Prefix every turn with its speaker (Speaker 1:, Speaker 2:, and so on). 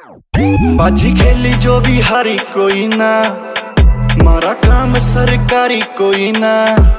Speaker 1: बाजी खेली जो भी हारी कोई ना, मारा काम सरकारी कोई ना।